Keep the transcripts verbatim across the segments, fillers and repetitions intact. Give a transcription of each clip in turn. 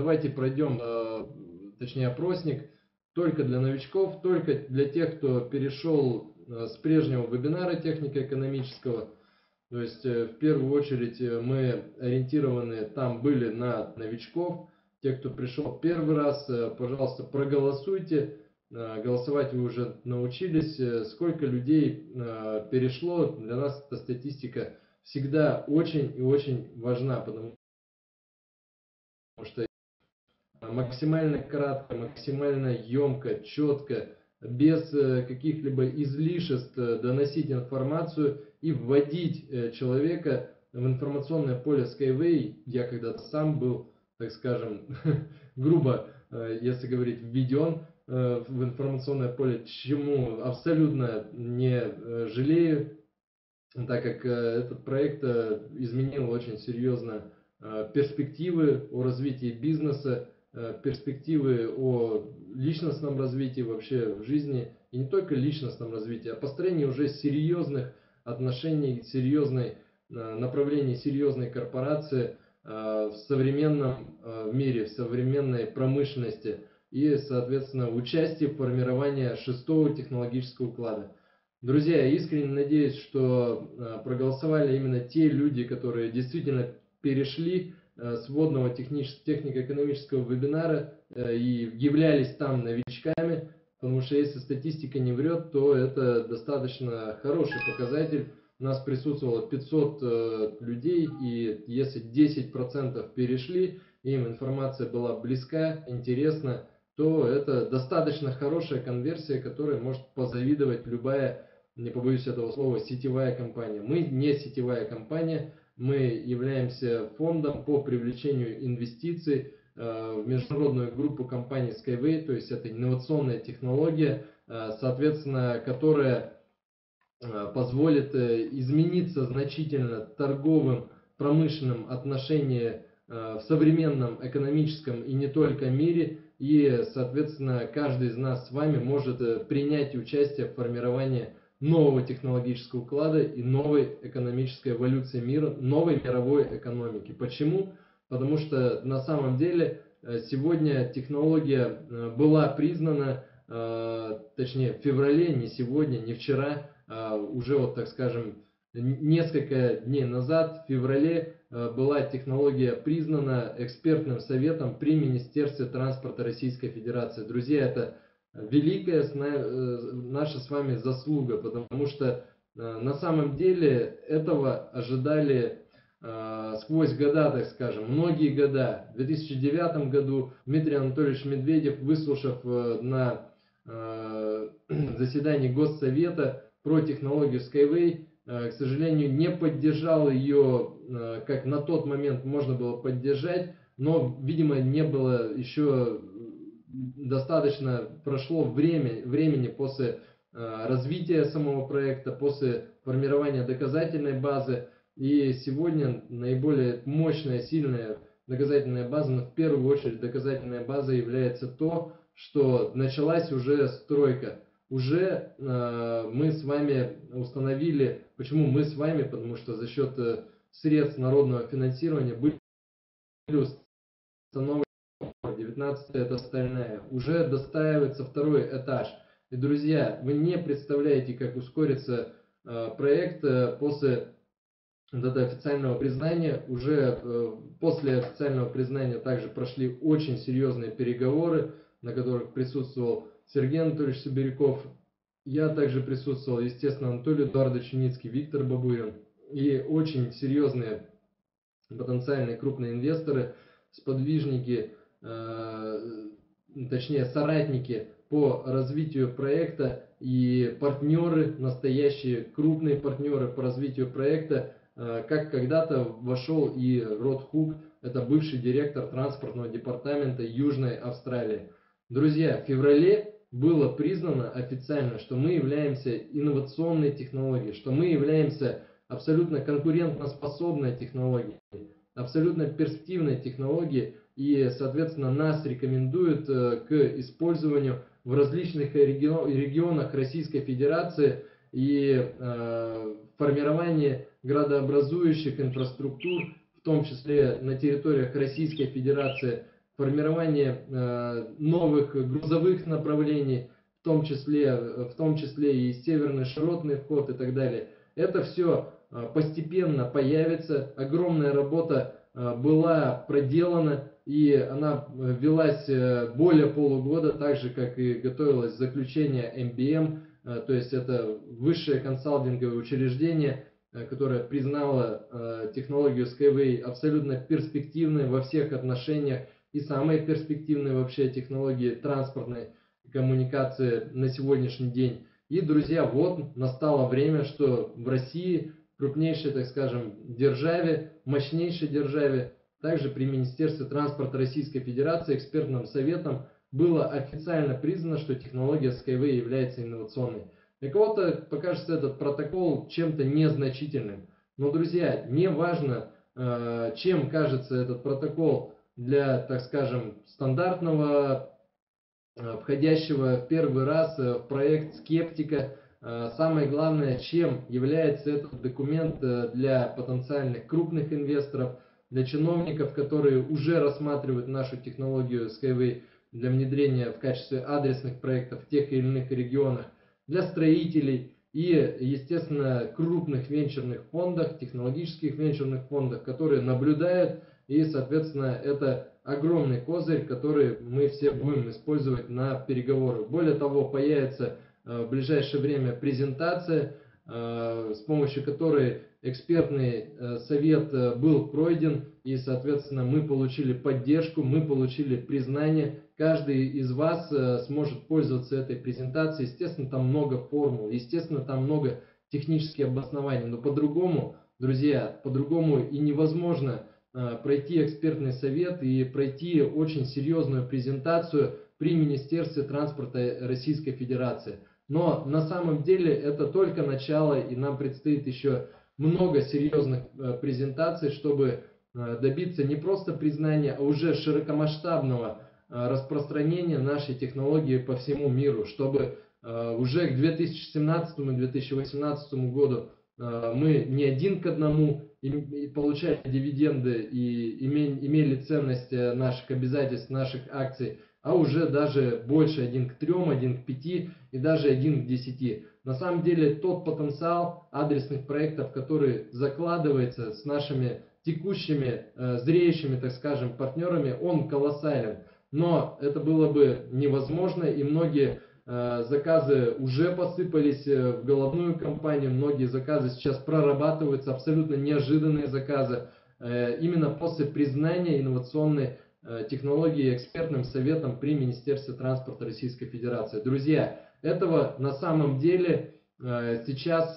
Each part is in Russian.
давайте пройдем, точнее, опросник только для новичков, только для тех, кто перешел с прежнего вебинара технико-экономического. То есть, в первую очередь, мы ориентированы там были на новичков. Те, кто пришел первый раз, пожалуйста, проголосуйте. Голосовать вы уже научились. Сколько людей перешло, для нас эта статистика всегда очень и очень важна, потому что максимально кратко, максимально емко, четко, без каких-либо излишеств доносить информацию и вводить человека в информационное поле Skyway. Я когда-то сам был, так скажем, грубо, если говорить, введен в информационное поле, чему абсолютно не жалею, так как этот проект изменил очень серьезно перспективы о развитии бизнеса, перспективы о личностном развитии вообще в жизни, и не только личностном развитии, а построении уже серьезных отношений, серьезной направлений, серьезной корпорации в современном мире, в современной промышленности и, соответственно, участие в формировании шестого технологического уклада. Друзья, я искренне надеюсь, что проголосовали именно те люди, которые действительно перешли с вводного технико-экономического вебинара и являлись там новичками, потому что если статистика не врет, то это достаточно хороший показатель. У нас присутствовало пятьсот людей, и если десять процентов перешли, им информация была близка, интересна, то это достаточно хорошая конверсия, которой может позавидовать любая, не побоюсь этого слова, сетевая компания. Мы не сетевая компания. Мы являемся фондом по привлечению инвестиций в международную группу компаний Skyway, то есть это инновационная технология, соответственно, которая позволит измениться значительно торговым, промышленным отношениям в современном экономическом и не только мире, и, соответственно, каждый из нас с вами может принять участие в формировании нового технологического уклада и новой экономической эволюции мира, новой мировой экономики. Почему? Потому что на самом деле сегодня технология была признана, точнее в феврале, не сегодня, не вчера, уже вот так скажем несколько дней назад, в феврале, была технология признана экспертным советом при Министерстве транспорта Российской Федерации. Друзья, это великая наша с вами заслуга, потому что на самом деле этого ожидали сквозь года, так скажем, многие года. В две тысячи девятом году Дмитрий Анатольевич Медведев, выслушав на заседании Госсовета про технологию Skyway, к сожалению, не поддержал ее, как на тот момент можно было поддержать, но, видимо, не было еще достаточно, прошло время, времени после развития самого проекта, после формирования доказательной базы. И сегодня наиболее мощная, сильная доказательная база, но в первую очередь доказательная база является то, что началась уже стройка. Уже э, мы с вами установили, почему мы с вами, потому что за счет э, средств народного финансирования были установлены, девятнадцатая это остальная, уже достраивается второй этаж. И, друзья, вы не представляете, как ускорится э, проект э, после вот этого официального признания. Уже э, после официального признания также прошли очень серьезные переговоры, на которых присутствовал Сергей Анатольевич Сибиряков. Я также присутствовал, естественно, Анатолий Эдуардович Ницкий, Виктор Бабурин. И очень серьезные потенциальные крупные инвесторы, сподвижники, э, точнее соратники по развитию проекта и партнеры, настоящие крупные партнеры по развитию проекта, э, как когда-то вошел и Род Хук, это бывший директор транспортного департамента Южной Австралии. Друзья, в феврале было признано официально, что мы являемся инновационной технологией, что мы являемся абсолютно конкурентоспособной технологией, абсолютно перспективной технологией, и, соответственно, нас рекомендуют к использованию в различных регионах Российской Федерации и э, формировании градообразующих инфраструктур, в том числе на территориях Российской Федерации, формирование э, новых грузовых направлений, в том числе, в том числе и северный широтный вход и так далее. Это все э, постепенно появится. Огромная работа э, была проделана, и она велась э, более полугода, так же как и готовилось заключение эм би эм, э, то есть это высшее консалтинговое учреждение, которая признала э, технологию Skyway абсолютно перспективной во всех отношениях и самой перспективной вообще технологии транспортной коммуникации на сегодняшний день. И, друзья, вот настало время, что в России, крупнейшей, так скажем, державе, мощнейшей державе, также при Министерстве транспорта Российской Федерации экспертным советом было официально признано, что технология Skyway является инновационной. Для кого-то покажется этот протокол чем-то незначительным. Но, друзья, не важно, чем кажется этот протокол для, так скажем, стандартного, входящего в первый раз в проект скептика. Самое главное, чем является этот документ для потенциальных крупных инвесторов, для чиновников, которые уже рассматривают нашу технологию Skyway для внедрения в качестве адресных проектов в тех или иных регионах, для строителей и, естественно, крупных венчурных фондах, технологических венчурных фондах, которые наблюдают, и, соответственно, это огромный козырь, который мы все будем использовать на переговорах. Более того, появится в ближайшее время презентация, с помощью которой экспертный совет был пройден, и, соответственно, мы получили поддержку, мы получили признание. Каждый из вас сможет пользоваться этой презентацией. Естественно, там много формул, естественно, там много технических обоснований, но по-другому, друзья, по-другому и невозможно пройти экспертный совет и пройти очень серьезную презентацию при Министерстве транспорта Российской Федерации. Но на самом деле это только начало, и нам предстоит еще много серьезных презентаций, чтобы добиться не просто признания, а уже широкомасштабного распространения нашей технологии по всему миру, чтобы уже к две тысячи семнадцатому — две тысячи восемнадцатому году мы не один к одному получали дивиденды и имели ценность наших обязательств, наших акций, а уже даже больше, один к трем, один к пяти и даже один к десяти. На самом деле тот потенциал адресных проектов, который закладывается с нашими текущими, э, зреющими, так скажем, партнерами, он колоссален. Но это было бы невозможно, и многие э, заказы уже посыпались в головную компанию, многие заказы сейчас прорабатываются, абсолютно неожиданные заказы, э, именно после признания инновационной технологии экспертным советом при Министерстве транспорта Российской Федерации. Друзья, этого на самом деле сейчас,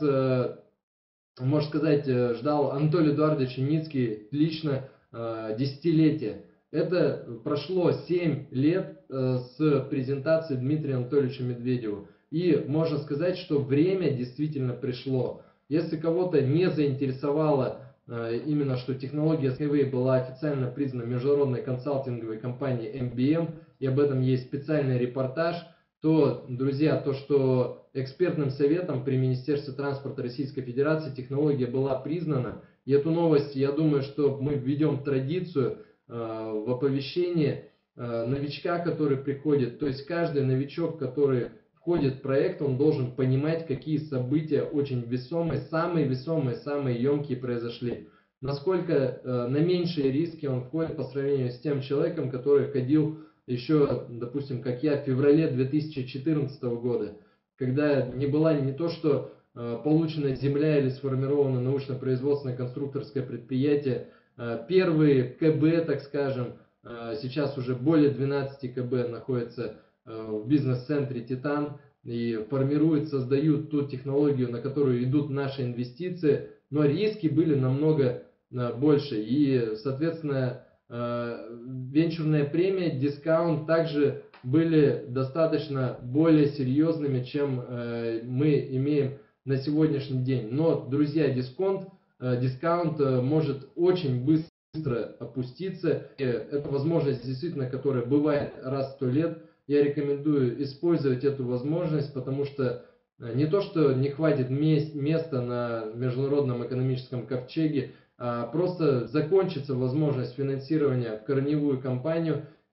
можно сказать, ждал Анатолий Эдуардович Яницкий лично десятилетия. Это прошло семь лет с презентации Дмитрия Анатольевича Медведева. И можно сказать, что время действительно пришло. Если кого-то не заинтересовало именно, что технология Skyway была официально признана международной консалтинговой компанией эм би эм, и об этом есть специальный репортаж, то, друзья, то, что экспертным советом при Министерстве транспорта Российской Федерации технология была признана, и эту новость, я думаю, что мы введем традицию э, в оповещении э, новичка, который приходит, то есть каждый новичок, который входит в проект, он должен понимать, какие события очень весомые, самые весомые, самые емкие произошли. Насколько э, на меньшие риски он входит по сравнению с тем человеком, который ходил еще, допустим, как я, в феврале две тысячи четырнадцатого года, когда не была не то, что э, получена земля или сформировано научно-производственное конструкторское предприятие, э, первые ка бэ, так скажем, э, сейчас уже более двенадцати ка бэ находятся в бизнес-центре Титан и формируют, создают ту технологию, на которую идут наши инвестиции, но риски были намного больше. И, соответственно, венчурная премия, дискаунт также были достаточно более серьезными, чем мы имеем на сегодняшний день. Но, друзья, дисконт, дискаунт может очень быстро опуститься. И это возможность, действительно, которая бывает раз в сто лет. Я рекомендую использовать эту возможность, потому что не то, что не хватит места на международном экономическом ковчеге, а просто закончится возможность финансирования в корневую компанию,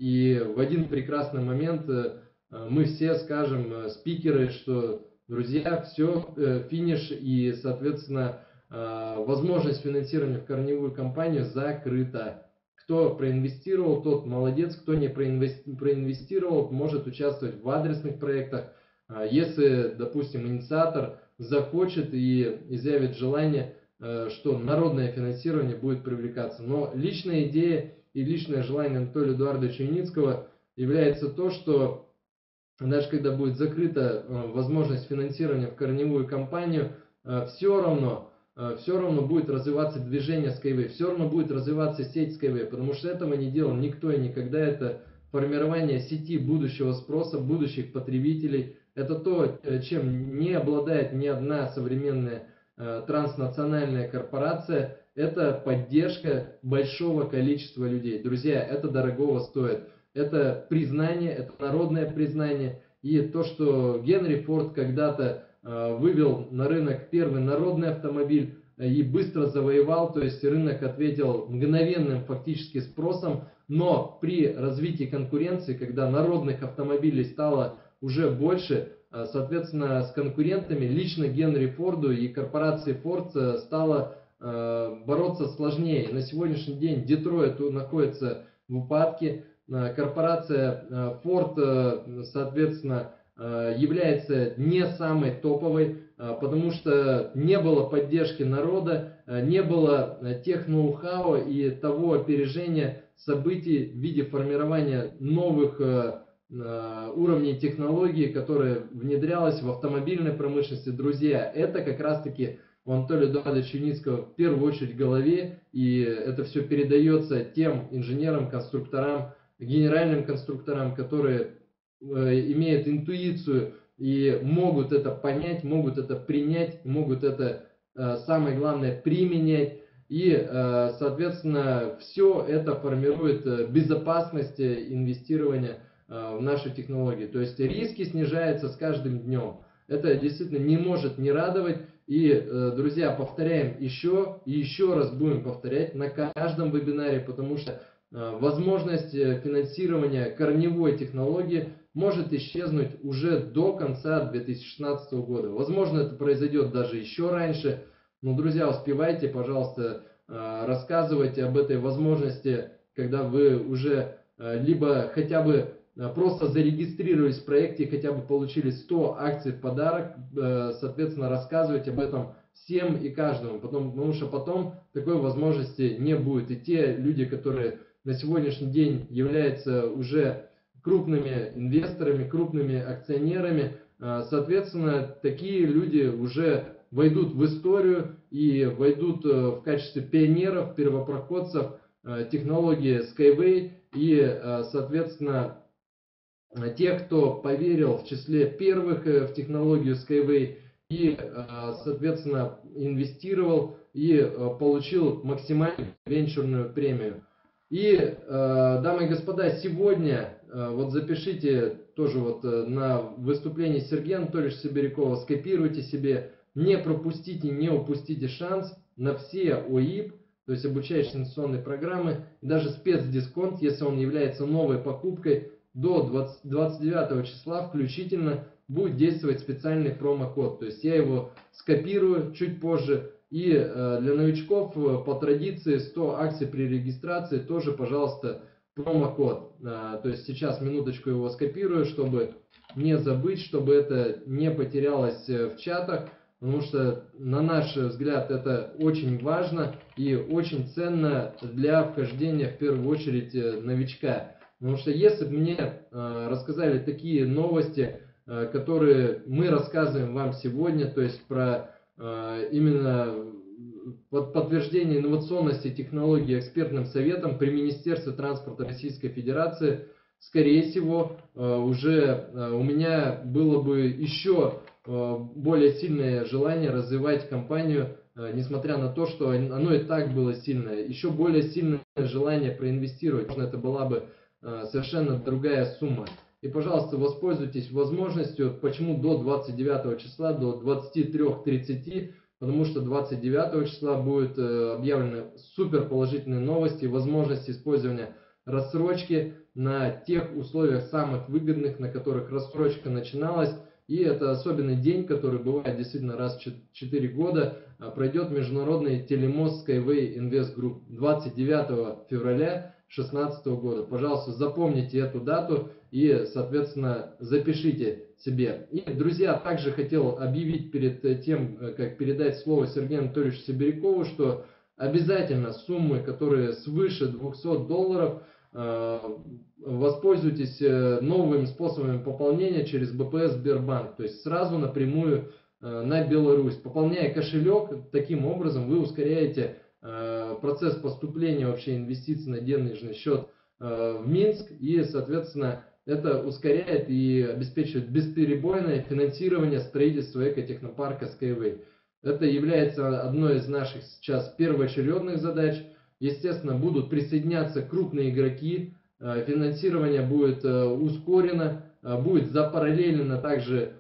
и в один прекрасный момент мы все скажем, спикеры, что, друзья, все, финиш, и, соответственно, возможность финансирования в корневую компанию закрыта. Кто проинвестировал, тот молодец, кто не проинвестировал, может участвовать в адресных проектах. Если, допустим, инициатор захочет и изъявит желание, что народное финансирование будет привлекаться. Но личная идея и личное желание Анатолия Эдуардовича Юницкого является то, что даже когда будет закрыта возможность финансирования в корневую компанию, все равно все равно будет развиваться движение Skyway, все равно будет развиваться сеть Skyway, потому что этого не делал никто и никогда. Это формирование сети будущего спроса, будущих потребителей. Это то, чем не обладает ни одна современная э, транснациональная корпорация. Это поддержка большого количества людей. Друзья, это дорогого стоит. Это признание, это народное признание. И то, что Генри Форд когда-то вывел на рынок первый народный автомобиль и быстро завоевал, то есть рынок ответил мгновенным фактически спросом, но при развитии конкуренции, когда народных автомобилей стало уже больше, соответственно, с конкурентами лично Генри Форду и корпорации Ford стало бороться сложнее. На сегодняшний день Детройт находится в упадке, корпорация Ford, соответственно, является не самой топовой, потому что не было поддержки народа, не было тех ноу-хау и того опережения событий в виде формирования новых уровней технологий, которые внедрялось в автомобильной промышленности. Друзья, это как раз таки у Анатолия Эдуардовича Юницкого в первую очередь в голове, и это все передается тем инженерам, конструкторам, генеральным конструкторам, которые имеют интуицию и могут это понять, могут это принять, могут это, самое главное, применять. И, соответственно, все это формирует безопасность инвестирования в нашу технологию. То есть риски снижаются с каждым днем. Это действительно не может не радовать. И, друзья, повторяем еще и еще раз будем повторять на каждом вебинаре, потому что возможность финансирования корневой технологии может исчезнуть уже до конца две тысячи шестнадцатого года. Возможно, это произойдет даже еще раньше. Но, друзья, успевайте, пожалуйста, рассказывайте об этой возможности, когда вы уже либо хотя бы просто зарегистрировались в проекте и хотя бы получили сто акций в подарок, соответственно, рассказывайте об этом всем и каждому, потому, потому что потом такой возможности не будет. И те люди, которые на сегодняшний день являются уже крупными инвесторами, крупными акционерами, соответственно, такие люди уже войдут в историю и войдут в качестве пионеров, первопроходцев технологии Skyway и, соответственно, тех, кто поверил в числе первых в технологию Skyway и, соответственно, инвестировал и получил максимальную венчурную премию. И, дамы и господа, сегодня, вот запишите тоже вот на выступление Сергея Анатольевича Сибирякова, скопируйте себе, не пропустите, не упустите шанс на все ОИП, то есть обучающие инвестиционные программы, даже спецдисконт, если он является новой покупкой, до двадцать девятого числа включительно будет действовать специальный промокод. То есть я его скопирую чуть позже. И э, для новичков э, по традиции сто акций при регистрации тоже, пожалуйста, промокод. Э, то есть сейчас минуточку его скопирую, чтобы не забыть, чтобы это не потерялось в чатах. Потому что, на наш взгляд, это очень важно и очень ценно для вхождения, в первую очередь, новичка. Потому что если бы мне э, рассказали такие новости, э, которые мы рассказываем вам сегодня, то есть про э, именно под подтверждение инновационности технологий экспертным советом при Министерстве транспорта Российской Федерации, скорее всего, э, уже э, у меня было бы еще э, более сильное желание развивать компанию, э, несмотря на то, что оно и так было сильное, еще более сильное желание проинвестировать. Возможно, это была бы совершенно другая сумма. И, пожалуйста, воспользуйтесь возможностью. Почему до двадцать девятого числа, до двадцати трёх тридцати? Потому что двадцать девятого числа будут объявлены супер положительные новости, возможность использования рассрочки. на тех условиях самых выгодных, на которых рассрочка начиналась. И это особенный день, который бывает действительно раз в четыре года, пройдет международный телемост Skyway Invest Group двадцать девятого февраля две тысячи шестнадцатого года. Пожалуйста, запомните эту дату и, соответственно, запишите себе. И, друзья, также хотел объявить перед тем, как передать слово Сергею Анатольевичу Сибирякову, что обязательно суммы, которые свыше двухсот долларов, воспользуйтесь новыми способами пополнения через бэ пэ эс Сбербанк, то есть сразу напрямую на Беларусь. Пополняя кошелек, таким образом вы ускоряете процесс поступления вообще инвестиций на денежный счет в Минск, и, соответственно, это ускоряет и обеспечивает бесперебойное финансирование строительства экотехнопарка Skyway. Это является одной из наших сейчас первоочередных задач. Естественно, будут присоединяться крупные игроки, финансирование будет ускорено, будет запараллелено также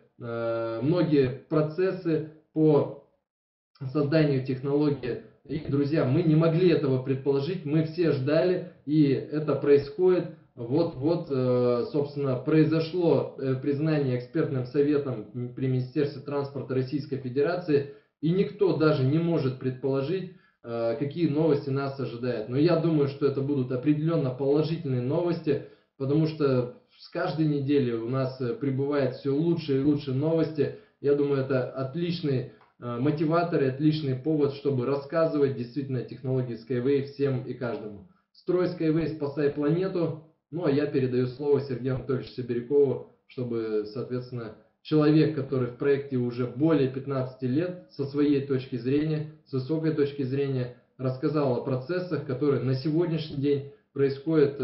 многие процессы по созданию технологии. И, друзья, мы не могли этого предположить, мы все ждали, и это происходит. Вот-вот, собственно, произошло признание экспертным советом при Министерстве транспорта Российской Федерации, и никто даже не может предположить, какие новости нас ожидают. Но я думаю, что это будут определенно положительные новости, потому что с каждой недели у нас прибывает все лучше и лучше новости. Я думаю, это отличный мотиватор и отличный повод, чтобы рассказывать действительно о технологии Skyway всем и каждому. Строй Skyway, спасай планету. Ну а я передаю слово Сергею Анатольевичу Сибирякову, чтобы, соответственно, человек, который в проекте уже более пятнадцати лет, со своей точки зрения, с высокой точки зрения, рассказал о процессах, которые на сегодняшний день происходят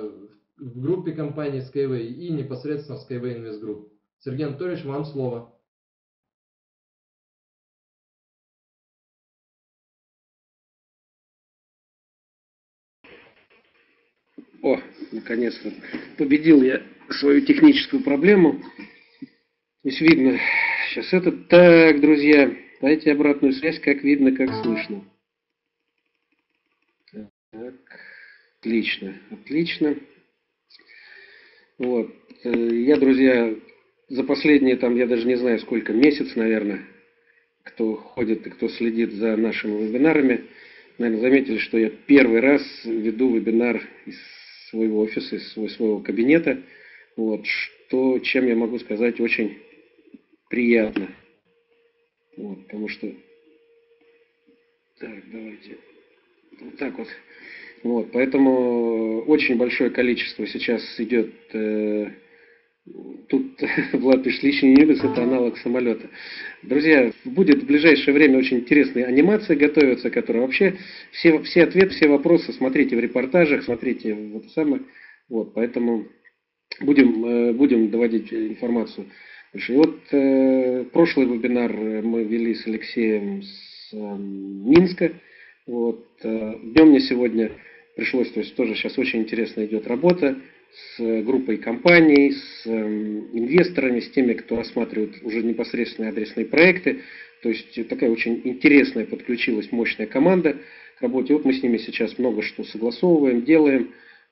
в группе компании Skyway и непосредственно в Skyway Invest Group. Сергей Анатольевич, вам слово. О, наконец-то победил я свою техническую проблему. Здесь видно сейчас это. Так, друзья, дайте обратную связь, как видно, как слышно. Так, отлично, отлично. Вот. Я, друзья, за последние, там, я даже не знаю сколько, месяц, наверное, кто ходит и кто следит за нашими вебинарами, наверное, заметили, что я первый раз веду вебинар из своего офиса, из своего кабинета. Вот, что, чем я могу сказать, очень приятно. Вот, потому что... Так, давайте. Вот так вот. Вот, поэтому очень большое количество сейчас идет... Э, тут Влад пишет, личный Нибис — это аналог самолета. Друзья, будет в ближайшее время очень интересные анимации готовятся, которые вообще все, все ответы, все вопросы смотрите в репортажах, смотрите в это самое. Вот, поэтому будем, будем доводить информацию. И вот э, прошлый вебинар мы вели с Алексеем с э, Минска. Вот, э, днем мне сегодня пришлось, то есть тоже сейчас очень интересно идет работа с группой компаний, с э, инвесторами, с теми, кто рассматривает уже непосредственные адресные проекты. То есть такая очень интересная подключилась мощная команда к работе. Вот мы с ними сейчас много что согласовываем, делаем.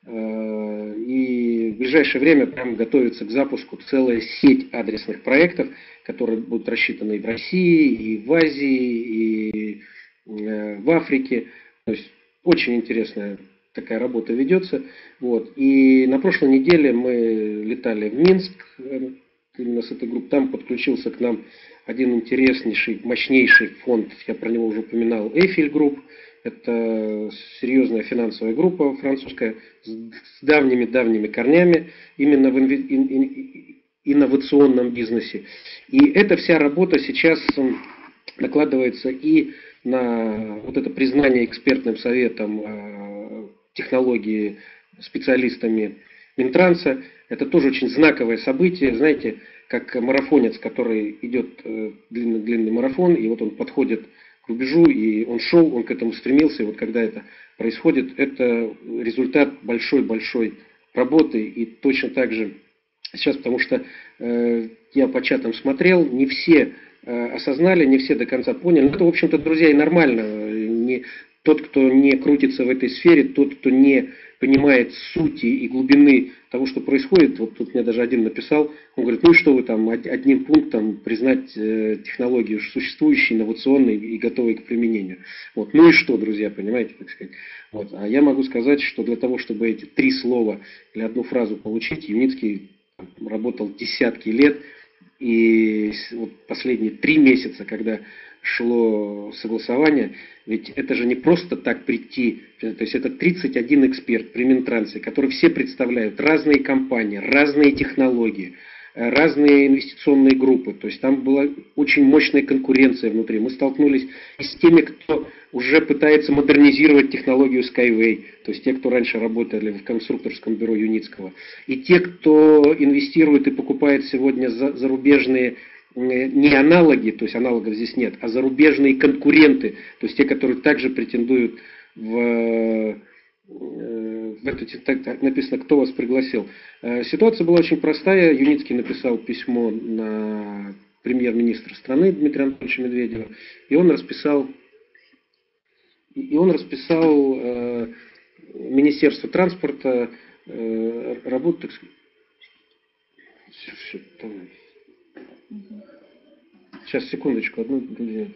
И в ближайшее время прям готовится к запуску целая сеть адресных проектов, которые будут рассчитаны и в России, и в Азии, и в Африке. То есть очень интересная такая работа ведется. Вот. И на прошлой неделе мы летали в Минск, именно с этой группой. Там подключился к нам один интереснейший, мощнейший фонд, я про него уже упоминал, Эйфель Групп. Это серьезная финансовая группа французская с давними-давними корнями именно в инновационном бизнесе. И эта вся работа сейчас накладывается и на вот это признание экспертным советом технологии специалистами Минтранса. Это тоже очень знаковое событие. Знаете, как марафонец, который идет длинный-длинный марафон, и вот он подходит к рубежу, и он шел, он к этому стремился, и вот когда это происходит, это результат большой-большой работы, и точно так же сейчас, потому что э, я по чатам смотрел, не все э, осознали, не все до конца поняли. Это, в общем-то, друзья, и нормально. Не, тот, кто не крутится в этой сфере, тот, кто не понимает сути и глубины того, что происходит. Вот тут мне даже один написал, он говорит, ну и что вы там одним пунктом признать э, технологию существующей, инновационной и готовой к применению. Вот. Ну и что, друзья, понимаете, так сказать. Вот. А я могу сказать, что для того, чтобы эти три слова или одну фразу получить, Юницкий работал десятки лет. И вот последние три месяца, когда шло согласование, ведь это же не просто так прийти, то есть это тридцать один эксперт при Минтрансе, которые все представляют разные компании, разные технологии, разные инвестиционные группы, то есть там была очень мощная конкуренция внутри. Мы столкнулись и с теми, кто уже пытается модернизировать технологию Skyway, то есть те, кто раньше работали в конструкторском бюро Юницкого, и те, кто инвестирует и покупает сегодня зарубежные не аналоги, то есть аналогов здесь нет, а зарубежные конкуренты, то есть те, которые также претендуют в, в эту, так написано, кто вас пригласил. Ситуация была очень простая. Юницкий написал письмо на премьер-министра страны Дмитрия Анатольевича Медведева, и он расписал, и он расписал э, Министерство транспорта э, работу, так сказать. Сейчас, секундочку, одну, друзья.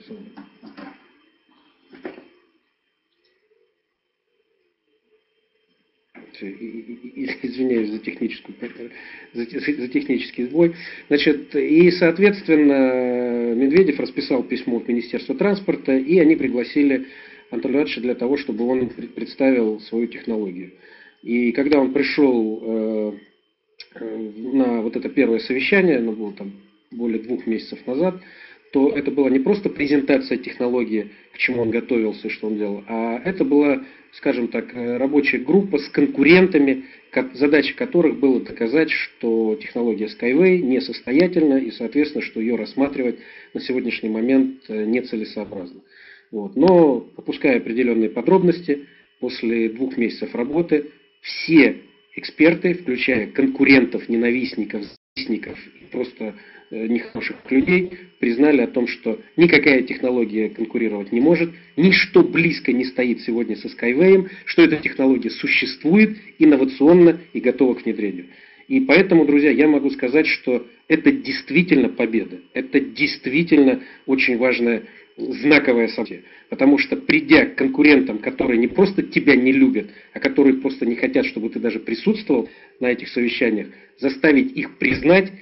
Извиняюсь за, техническую, за, за технический сбой. Значит, и, соответственно, Медведев расписал письмо в Министерство транспорта, и они пригласили Анатолия Ивановича для того, чтобы он представил свою технологию. И когда он пришел э, на вот это первое совещание, оно было там более двух месяцев назад, то это была не просто презентация технологии, к чему он готовился и что он делал, а это была, скажем так, рабочая группа с конкурентами, задача которых было доказать, что технология Skyway несостоятельна и, соответственно, что ее рассматривать на сегодняшний момент нецелесообразно. Вот. Но, опуская определенные подробности, после двух месяцев работы все эксперты, включая конкурентов, ненавистников, завистников и просто нехороших людей, признали о том, что никакая технология конкурировать не может, ничто близко не стоит сегодня со Skyway, что эта технология существует, инновационна и готова к внедрению. И поэтому, друзья, я могу сказать, что это действительно победа, это действительно очень важное знаковое событие. Потому что, придя к конкурентам, которые не просто тебя не любят, а которые просто не хотят, чтобы ты даже присутствовал на этих совещаниях, заставить их признать.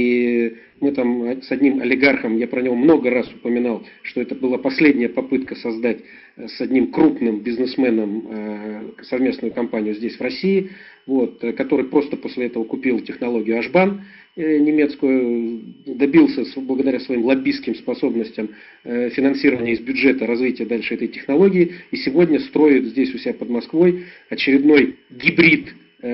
И мы там с одним олигархом, я про него много раз упоминал, что это была последняя попытка создать с одним крупным бизнесменом совместную компанию здесь, в России, вот, который просто после этого купил технологию Ашбан немецкую, добился благодаря своим лоббистским способностям финансирования из бюджета развития дальше этой технологии, и сегодня строит здесь у себя под Москвой очередной гибрид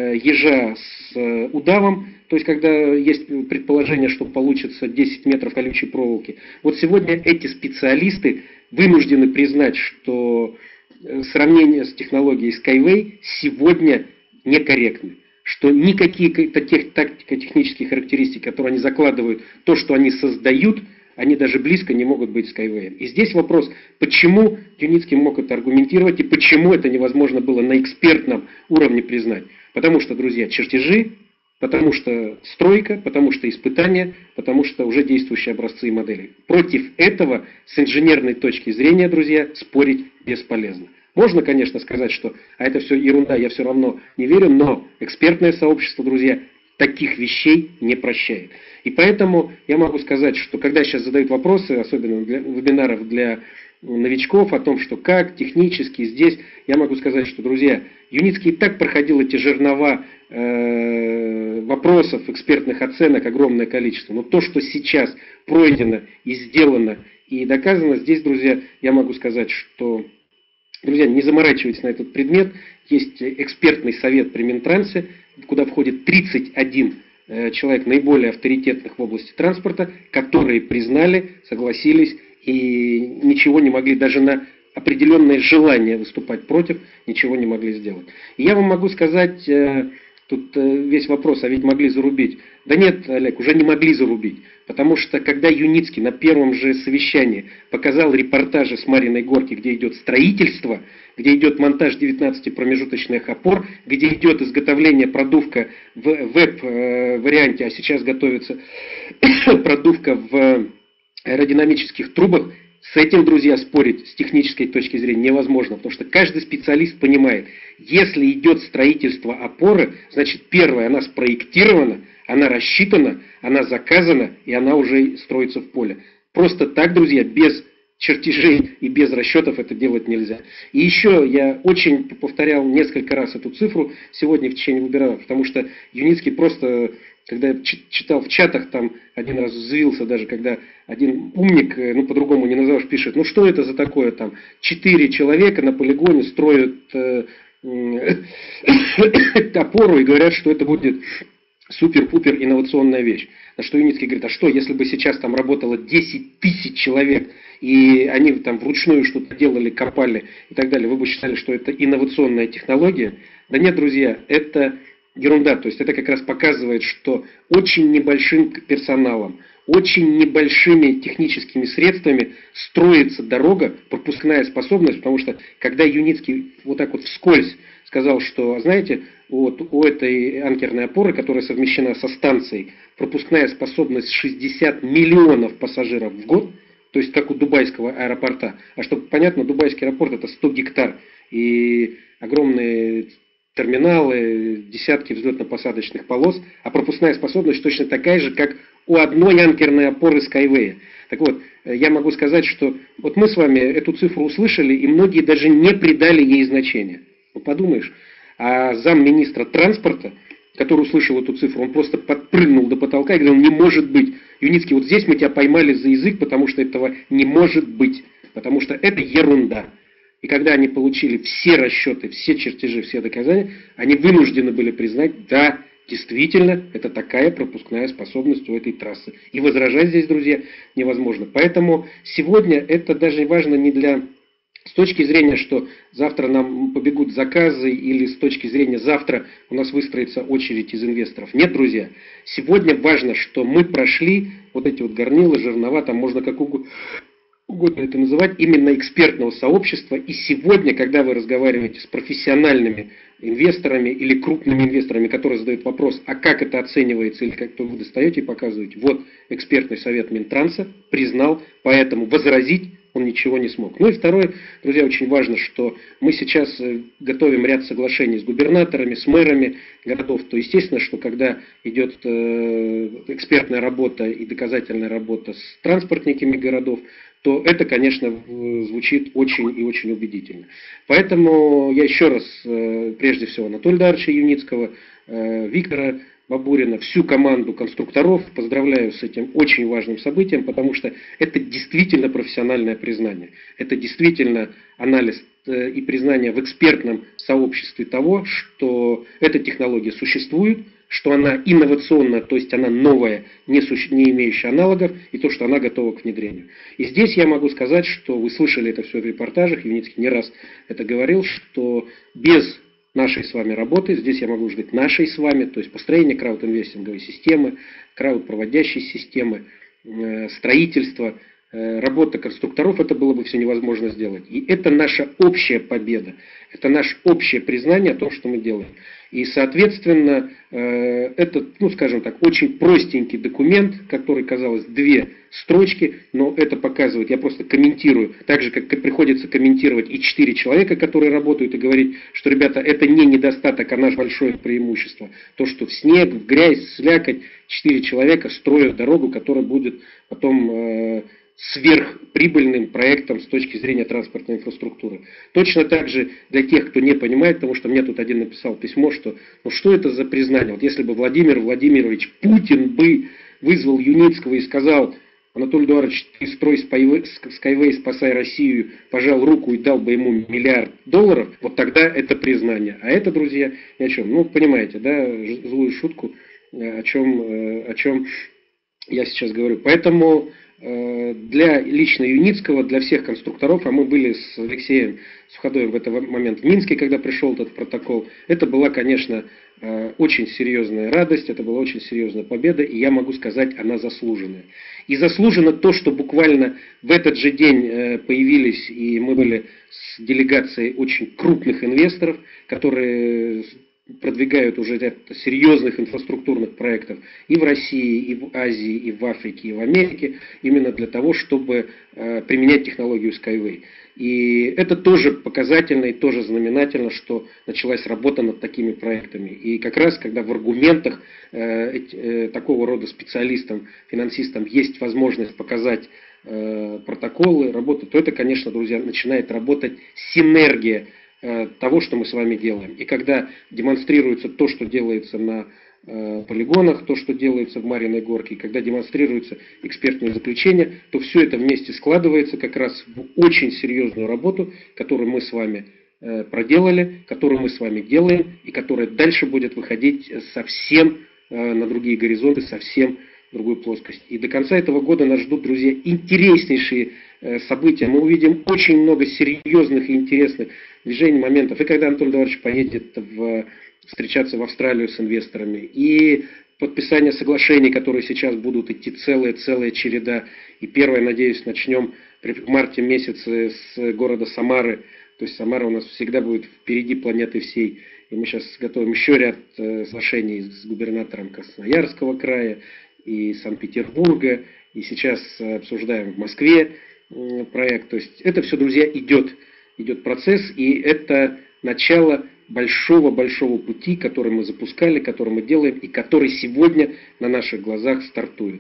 ежа с удавом, то есть когда есть предположение, что получится десять метров колючей проволоки. Вот сегодня эти специалисты вынуждены признать, что сравнение с технологией Skyway сегодня некорректны, что никакие тактико-технические характеристики, которые они закладывают, то, что они создают, они даже близко не могут быть Skyway. И здесь вопрос, почему Юницкий мог это аргументировать и почему это невозможно было на экспертном уровне признать. Потому что, друзья, чертежи, потому что стройка, потому что испытания, потому что уже действующие образцы и модели. Против этого с инженерной точки зрения, друзья, спорить бесполезно. Можно, конечно, сказать, что а это все ерунда, я все равно не верю, но экспертное сообщество, друзья, таких вещей не прощает. И поэтому я могу сказать, что когда сейчас задают вопросы, особенно для вебинаров для новичков, о том, что как технически здесь, я могу сказать, что, друзья, Юницкий и так проходил эти жернова э, вопросов, экспертных оценок огромное количество. Но то, что сейчас пройдено и сделано и доказано, здесь, друзья, я могу сказать, что, друзья, не заморачивайтесь на этот предмет. Есть экспертный совет при Минтрансе, куда входит тридцать один человек наиболее авторитетных в области транспорта, которые признали, согласились и ничего не могли, даже на определенное желание выступать против, ничего не могли сделать. И я вам могу сказать Тут весь вопрос, а ведь могли зарубить. Да нет, Олег, уже не могли зарубить. Потому что когда Юницкий на первом же совещании показал репортажи с Марьиной горки, где идет строительство, где идет монтаж девятнадцати промежуточных опор, где идет изготовление продувка в веб-варианте, а сейчас готовится продувка в аэродинамических трубах, с этим, друзья, спорить с технической точки зрения невозможно, потому что каждый специалист понимает, если идет строительство опоры, значит, первое, она спроектирована, она рассчитана, она заказана, и она уже строится в поле. Просто так, друзья, без чертежей и без расчетов это делать нельзя. И еще я очень повторял несколько раз эту цифру сегодня в течение вебинара, потому что Юницкий просто... Когда я читал в чатах, там один раз взвился даже, когда один умник, ну по-другому не назовешь, пишет, ну что это за такое, там, четыре человека на полигоне строят э, э, опору и говорят, что это будет супер-пупер инновационная вещь. На что Юницкий говорит, а что, если бы сейчас там работало десять тысяч человек, и они там вручную что-то делали, копали и так далее, вы бы считали, что это инновационная технология? Да нет, друзья, это... ерунда, то есть это как раз показывает, что очень небольшим персоналом, очень небольшими техническими средствами строится дорога, пропускная способность, потому что когда Юницкий вот так вот вскользь сказал, что, знаете, вот у этой анкерной опоры, которая совмещена со станцией, пропускная способность шестьдесят миллионов пассажиров в год, то есть как у дубайского аэропорта. А чтобы понятно, дубайский аэропорт это сто гектар и огромные терминалы, десятки взлетно-посадочных полос, а пропускная способность точно такая же, как у одной анкерной опоры Skyway. Так вот, я могу сказать, что вот мы с вами эту цифру услышали, и многие даже не придали ей значения. Ну, подумаешь, а замминистра транспорта, который услышал эту цифру, он просто подпрыгнул до потолка и говорил, не может быть. Юницкий, вот здесь мы тебя поймали за язык, потому что этого не может быть, потому что это ерунда. И когда они получили все расчеты, все чертежи, все доказания, они вынуждены были признать, да, действительно, это такая пропускная способность у этой трассы. И возражать здесь, друзья, невозможно. Поэтому сегодня это даже важно не для... С точки зрения, что завтра нам побегут заказы, или с точки зрения завтра у нас выстроится очередь из инвесторов. Нет, друзья, сегодня важно, что мы прошли вот эти вот горнила, жернова, там можно как угодно... угодно это называть, именно экспертного сообщества. И сегодня, когда вы разговариваете с профессиональными инвесторами или крупными инвесторами, которые задают вопрос, а как это оценивается, или как-то вы достаете и показываете, вот экспертный совет Минтранса признал, поэтому возразить он ничего не смог. Ну и второе, друзья, очень важно, что мы сейчас готовим ряд соглашений с губернаторами, с мэрами городов. То естественно, что когда идет экспертная работа и доказательная работа с транспортниками городов, то это, конечно, звучит очень и очень убедительно. Поэтому я еще раз, прежде всего, Анатолия Даровича Юницкого, Виктора Бабурина, всю команду конструкторов поздравляю с этим очень важным событием, потому что это действительно профессиональное признание. Это действительно анализ и признание в экспертном сообществе того, что эта технология существует, что она инновационная, то есть она новая, не, суще... не имеющая аналогов, и то, что она готова к внедрению. И здесь я могу сказать, что вы слышали это все в репортажах, Юницкий не раз это говорил, что без нашей с вами работы, здесь я могу ждать нашей с вами, то есть построение краудинвестинговой системы, краудпроводящей системы, э, строительство, э, работа конструкторов, это было бы все невозможно сделать. И это наша общая победа, это наше общее признание о том, что мы делаем. И, соответственно, э, это, ну, скажем так, очень простенький документ, который, казалось, две строчки, но это показывает, я просто комментирую, так же, как приходится комментировать и четыре человека, которые работают, и говорить, что, ребята, это не недостаток, а наше большое преимущество. То, что в снег, в грязь, слякоть, четыре человека строят дорогу, которая будет потом... Э, сверхприбыльным проектом с точки зрения транспортной инфраструктуры. Точно так же для тех, кто не понимает, потому что мне тут один написал письмо, что ну что это за признание? Вот если бы Владимир Владимирович Путин бы вызвал Юницкого и сказал: Анатолий Эдуардович, ты строй Skyway, спасай Россию, пожал руку и дал бы ему миллиард долларов, вот тогда это признание. А это, друзья, ни о чем. Ну, понимаете, да, злую шутку, о чем, о чем я сейчас говорю. Поэтому для лично Юницкого, для всех конструкторов, а мы были с Алексеем Суходоевым в этот момент в Минске, когда пришел этот протокол, это была, конечно, очень серьезная радость, это была очень серьезная победа, и я могу сказать, она заслуженная. И заслужено то, что буквально в этот же день появились, и мы были с делегацией очень крупных инвесторов, которые продвигают уже ряд серьезных инфраструктурных проектов и в России, и в Азии, и в Африке, и в Америке, именно для того, чтобы э, применять технологию Skyway. И это тоже показательно и тоже знаменательно, что началась работа над такими проектами. И как раз, когда в аргументах э, э, такого рода специалистам, финансистам есть возможность показать э, протоколы, работу, то это, конечно, друзья, начинает работать синергия того, что мы с вами делаем. И когда демонстрируется то, что делается на э, полигонах, то, что делается в Марьиной Горке, когда демонстрируется экспертное заключение, то все это вместе складывается как раз в очень серьезную работу, которую мы с вами э, проделали, которую мы с вами делаем, и которая дальше будет выходить совсем э, на другие горизонты, совсем в другую плоскость. И до конца этого года нас ждут, друзья, интереснейшие э, события. Мы увидим очень много серьезных и интересных движений, моментов. И когда Анатолий Эдуардович поедет в, встречаться в Австралию с инвесторами, и подписание соглашений, которые сейчас будут идти целая-целая череда. И первое, надеюсь, начнем в марте месяце с города Самары. То есть Самара у нас всегда будет впереди планеты всей. И мы сейчас готовим еще ряд соглашений с губернатором Красноярского края и Санкт-Петербурга. И сейчас обсуждаем в Москве проект. То есть это все, друзья, идет. Идет процесс, и это начало большого-большого пути, который мы запускали, который мы делаем, и который сегодня на наших глазах стартует.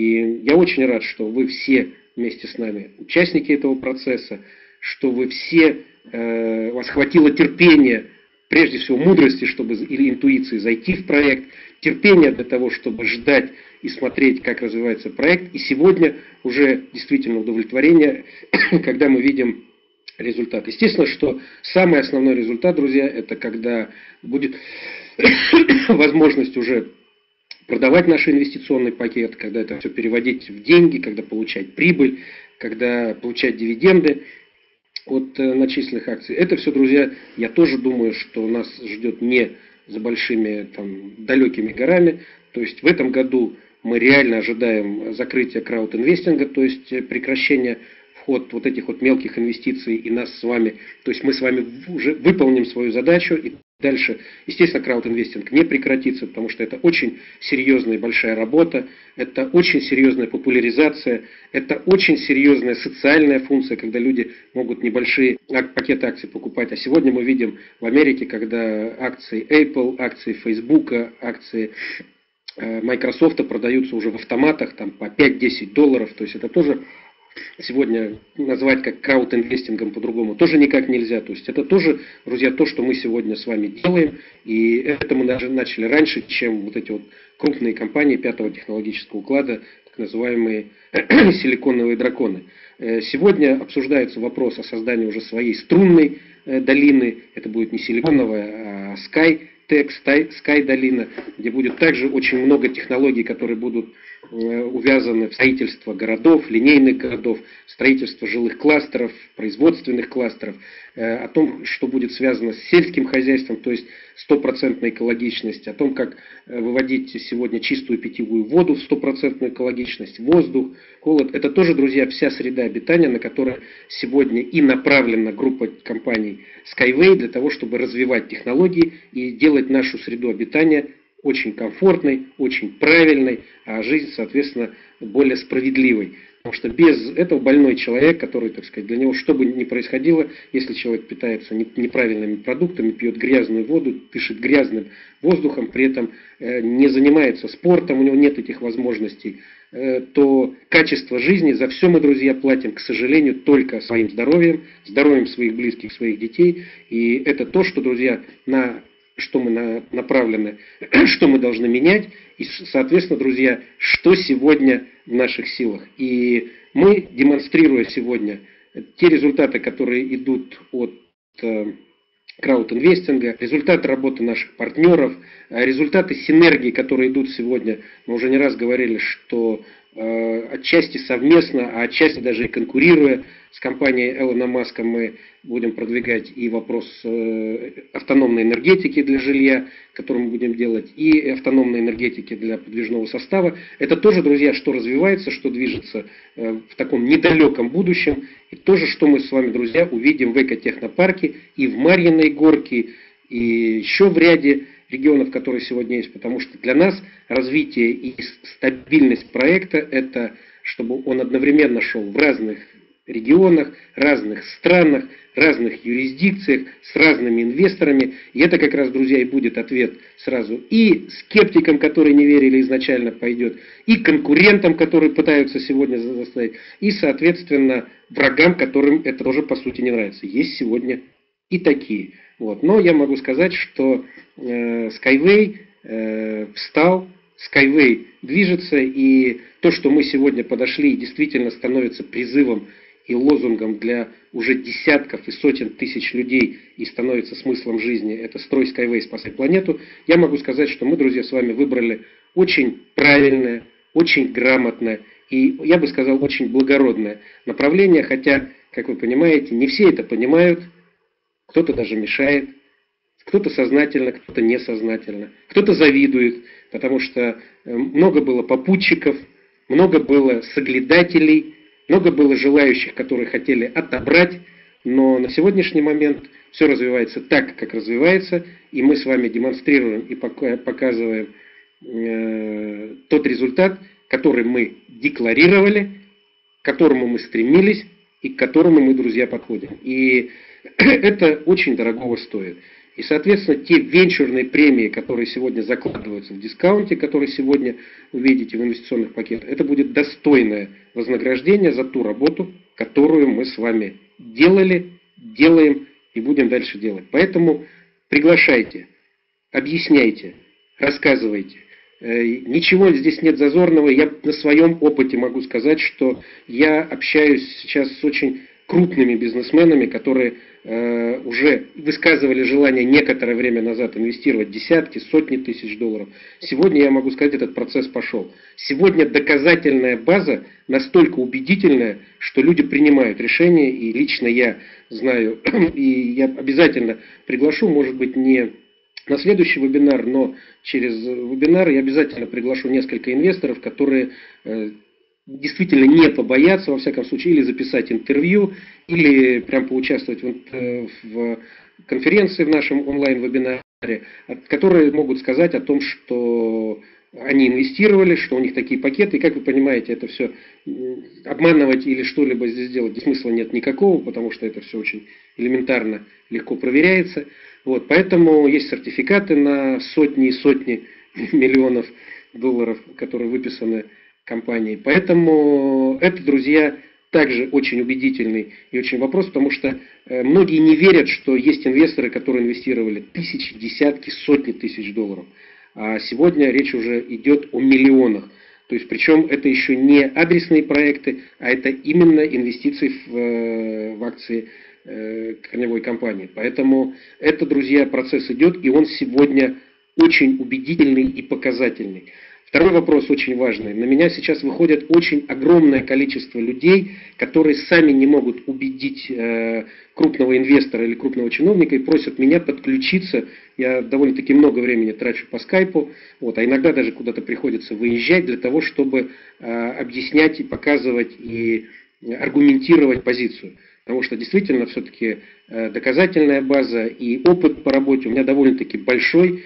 И я очень рад, что вы все вместе с нами участники этого процесса, что вы все, э, у вас хватило терпения, прежде всего мудрости, чтобы, или интуиции зайти в проект, терпения для того, чтобы ждать и смотреть, как развивается проект. И сегодня уже действительно удовлетворение, когда мы видим результат. Естественно, что самый основной результат, друзья, это когда будет возможность уже продавать наш инвестиционный пакет, когда это все переводить в деньги, когда получать прибыль, когда получать дивиденды от э, начисленных акций. Это все, друзья, я тоже думаю, что нас ждет не за большими там, далекими горами. То есть в этом году мы реально ожидаем закрытия краудинвестинга, то есть прекращения вход вот этих вот мелких инвестиций и нас с вами. То есть мы с вами уже выполним свою задачу, и дальше, естественно, краудинвестинг не прекратится, потому что это очень серьезная и большая работа, это очень серьезная популяризация, это очень серьезная социальная функция, когда люди могут небольшие пакеты акций покупать. А сегодня мы видим в Америке, когда акции Apple, акции Facebook, акции Microsoft продаются уже в автоматах там, по пять-десять долларов, то есть это тоже сегодня назвать как краудинвестингом по-другому тоже никак нельзя. То есть это тоже, друзья, то, что мы сегодня с вами делаем. И это мы даже начали раньше, чем вот эти вот крупные компании пятого технологического уклада, так называемые силиконовые драконы. Сегодня обсуждается вопрос о создании уже своей струнной долины. Это будет не силиконовая, а Sky Tech, Sky долина, где будет также очень много технологий, которые будут увязаны в строительство городов, линейных городов, строительство жилых кластеров, производственных кластеров, о том, что будет связано с сельским хозяйством, то есть стопроцентная экологичность, о том, как выводить сегодня чистую питьевую воду в стопроцентную экологичность, воздух, холод. Это тоже, друзья, вся среда обитания, на которую сегодня и направлена группа компаний Skyway для того, чтобы развивать технологии и делать нашу среду обитания очень комфортной, очень правильной, а жизнь, соответственно, более справедливой. Потому что без этого больной человек, который, так сказать, для него что бы ни происходило, если человек питается неправильными продуктами, пьет грязную воду, дышит грязным воздухом, при этом не занимается спортом, у него нет этих возможностей, то качество жизни за все мы, друзья, платим, к сожалению, только своим здоровьем, здоровьем своих близких, своих детей. И это то, что, друзья, на что мы на, направлены, что мы должны менять, и, соответственно, друзья, что сегодня в наших силах. И мы, демонстрируя сегодня те результаты, которые идут от э, краудинвестинга, результаты работы наших партнеров, результаты синергии, которые идут сегодня, мы уже не раз говорили, что отчасти совместно, а отчасти даже и конкурируя с компанией Элона Маска, мы будем продвигать и вопрос автономной энергетики для жилья, который мы будем делать, и автономной энергетики для подвижного состава. Это тоже, друзья, что развивается, что движется в таком недалеком будущем. И тоже, что мы с вами, друзья, увидим в экотехнопарке и в Марьиной Горке, и еще в ряде регионов, которые сегодня есть, потому что для нас развитие и стабильность проекта – это чтобы он одновременно шел в разных регионах, разных странах, разных юрисдикциях, с разными инвесторами. И это как раз, друзья, и будет ответ сразу и скептикам, которые не верили изначально, пойдет, и конкурентам, которые пытаются сегодня заставить, и, соответственно, врагам, которым это тоже, по сути, не нравится. Есть сегодня и такие. Вот. Но я могу сказать, что э, Skyway э, встал, Skyway движется, и то, что мы сегодня подошли, действительно становится призывом и лозунгом для уже десятков и сотен тысяч людей и становится смыслом жизни, это «Строй Skyway, спасай планету», я могу сказать, что мы, друзья, с вами выбрали очень правильное, очень грамотное и, я бы сказал, очень благородное направление, хотя, как вы понимаете, не все это понимают, кто-то даже мешает, кто-то сознательно, кто-то несознательно, кто-то завидует, потому что много было попутчиков, много было соглядателей, много было желающих, которые хотели отобрать, но на сегодняшний момент все развивается так, как развивается, и мы с вами демонстрируем и показываем э, тот результат, который мы декларировали, к которому мы стремились и к которому мы, друзья, подходим. И это очень дорогого стоит. И, соответственно, те венчурные премии, которые сегодня закладываются в дискаунте, которые сегодня вы видите в инвестиционных пакетах, это будет достойное вознаграждение за ту работу, которую мы с вами делали, делаем и будем дальше делать. Поэтому приглашайте, объясняйте, рассказывайте. Ничего здесь нет зазорного. Я на своем опыте могу сказать, что я общаюсь сейчас с очень крупными бизнесменами, которые э, уже высказывали желание некоторое время назад инвестировать десятки, сотни тысяч долларов. Сегодня, я могу сказать, этот процесс пошел. Сегодня доказательная база настолько убедительная, что люди принимают решения, и лично я знаю, и я обязательно приглашу, может быть, не на следующий вебинар, но через вебинар я обязательно приглашу несколько инвесторов, которые э, действительно не побояться, во всяком случае, или записать интервью, или прям поучаствовать в, в конференции в нашем онлайн-вебинаре, которые могут сказать о том, что они инвестировали, что у них такие пакеты, и как вы понимаете, это все обманывать или что-либо здесь делать смысла нет никакого, потому что это все очень элементарно, легко проверяется. Вот, поэтому есть сертификаты на сотни и сотни миллионов долларов, которые выписаны компании. Поэтому это, друзья, также очень убедительный и очень вопрос, потому что многие не верят, что есть инвесторы, которые инвестировали тысячи, десятки, сотни тысяч долларов. А сегодня речь уже идет о миллионах. То есть, причем это еще не адресные проекты, а это именно инвестиции в, в акции э, корневой компании. Поэтому это, друзья, процесс идет, и он сегодня очень убедительный и показательный. Второй вопрос очень важный. На меня сейчас выходит очень огромное количество людей, которые сами не могут убедить э, крупного инвестора или крупного чиновника и просят меня подключиться. Я довольно-таки много времени трачу по скайпу, вот, а иногда даже куда-то приходится выезжать для того, чтобы э, объяснять и показывать и аргументировать позицию. Потому что действительно все-таки э, доказательная база и опыт по работе у меня довольно-таки большой.